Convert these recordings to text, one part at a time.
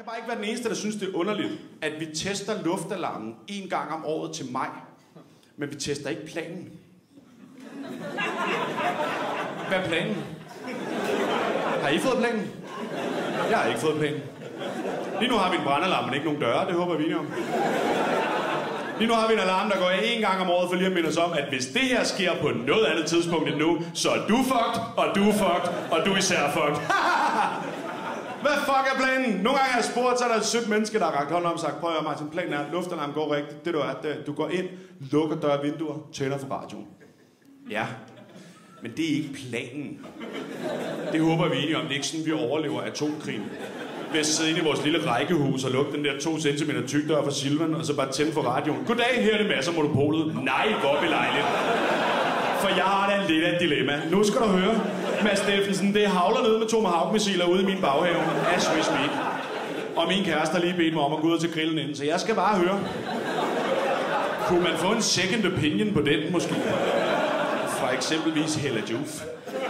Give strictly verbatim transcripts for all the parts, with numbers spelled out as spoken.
kan bare ikke være den eneste, der synes, det er underligt, at vi tester luftalarmen en gang om året til maj, men vi tester ikke planen. Hvad er planen? Har I fået planen? Jeg har ikke fået planen. Lige nu har vi en brandalarm, men ikke nogen døre, det håber vi enige om. Lige nu har vi en alarm, der går en gang om året for lige at minde os om, at hvis det her sker på noget andet tidspunkt end nu, så er du fucked, og du er fucked, og du er især fucked. Hvad fuck er planen? Nogle gange har jeg spurgt, så er der et sødt menneske, der har rakt hånden om og sagt, prøv at høre Martin, planen er, at luftalarmen går rigtigt. Det du er, det, du går ind, lukker døre og vinduer, tænder for radioen. Ja, men det er ikke planen. Det håber vi enige om. Det er ikke sådan, vi overlever atomkrigen. Ved at sidde inde i vores lille rækkehus og lukke den der to centimeter tyk dør for Silvan, og så bare tænde for radioen. Goddag, her er det masser af Monopolet. Nej, hvor belejligt. For jeg har da lidt af et dilemma. Nu skal du høre, Mads Steffensen, det havler ned med tomahawk-missiler ude i min baghave. As we speak. Og min kæreste har lige bedt mig om at gå ud til grillen inden, så jeg skal bare høre. Kunne man få en second opinion på den, måske? Fra eksempelvis Hella Juf.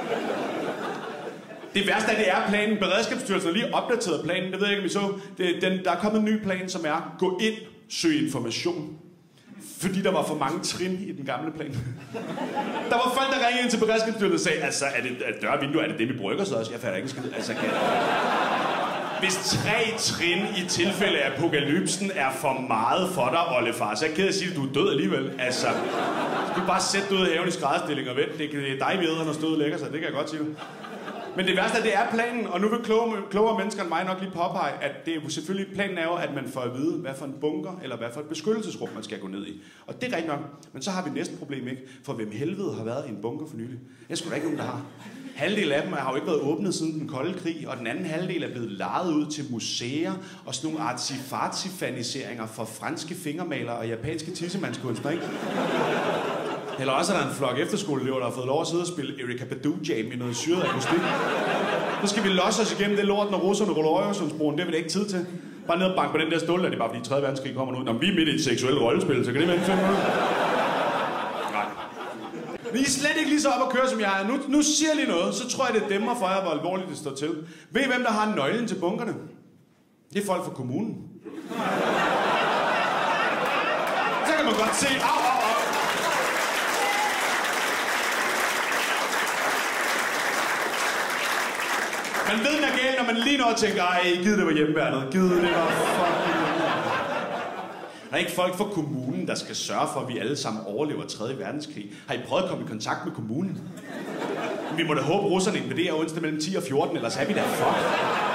Det værste af det er planen. Beredskabsstyrelsen har lige opdateret planen. Det ved jeg ikke, om I så. Det, den, der er kommet en ny plan, som er gå ind, søg information. Fordi der var for mange trin i den gamle plan. Der var folk, der ringede ind til beredskabsstyrelsen og sagde, altså, er det er dør og vindue, er det det, vi brygger så også? Jeg fatter ikke skid. Altså, kan... Hvis tre trin i tilfælde af apokalypsen er for meget for dig, oldefar, så er jeg ked af at sige, at du er død alligevel. Altså, så kan du bare sætte dig ud af haven i skrædderstilling og vent. Det er dig, vi æder, når stødet lægger sig. Det kan jeg godt sige. Men det værste er, det er planen, og nu vil kloge, klogere mennesker end mig nok lige påpege, at det er selvfølgelig, planen er jo, at man får at vide, hvad for en bunker, eller hvad for et beskyttelsesrum, man skal gå ned i. Og det er rigtigt nok, men så har vi næste problem, ikke? For hvem helvede har været i en bunker for nylig? Jeg skulle da ikke nogen, der har. Halvdelen af dem har jo ikke været åbnet siden den kolde krig, og den anden halvdel er blevet lejet ud til museer og sådan nogle artsy-fartsy-faniseringer for franske fingermalere og japanske tissemandskunstnere, ikke? Eller også er der en flok efterskoleelever, der har fået lov at sidde og spille Erykah Badu Jam i noget syret akustik. Nu skal vi losse os igennem det lort, når russerne ruller Øresundsbroen. Det har vi da ikke tid til. Bare ned og banke på den der stål, der det er bare fordi tredje verdenskrig kommer nu. Når vi er midt i et seksuelt rollespil, så kan det være en fem minutter. Nej. Vi er slet ikke lige så op at køre, som jeg er. Nu, nu siger jeg lige noget, så tror jeg, det dæmmer for jer, hvor alvorligt det står til. Ved I, hvem der har nøglen til bunkerne? Det er folk fra kommunen. Så kan man godt se, au, au, au. Man ved, den er galt, når man lige når tænker, ej, giv det var hjemmeværnet, giv det var fucking hjemmeværnet. Der er ikke folk fra kommunen, der skal sørge for, at vi alle sammen overlever tredje verdenskrig. Har I prøvet at komme i kontakt med kommunen? Vi må da håbe, russerne invaderer onsdag mellem ti og fjorten, ellers er vi da fuck.